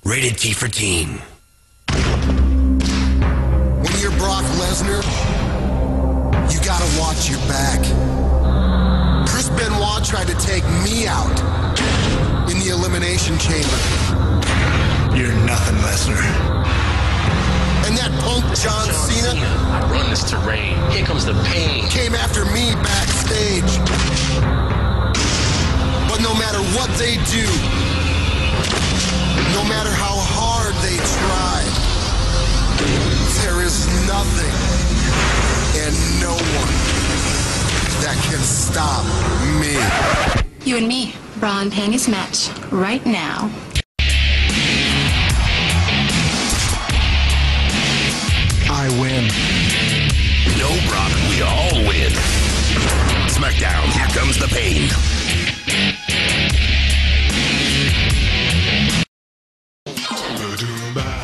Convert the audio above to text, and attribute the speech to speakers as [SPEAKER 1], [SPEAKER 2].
[SPEAKER 1] Rated T for teen.
[SPEAKER 2] When you're Brock Lesnar, you gotta watch your back. Chris Benoit tried to take me out in the Elimination Chamber.
[SPEAKER 3] You're nothing, Lesnar.
[SPEAKER 2] And that punk John Cena
[SPEAKER 1] I run this terrain. Here comes the pain.
[SPEAKER 2] came after me backstage. But no matter what they do, no matter how hard they try, there is nothing and no one that can stop me.
[SPEAKER 4] You and me, bra and panties match right now.
[SPEAKER 2] I win.
[SPEAKER 1] No, Brock, we all win. Smackdown, here comes the pain.
[SPEAKER 3] Ba-doom-ba.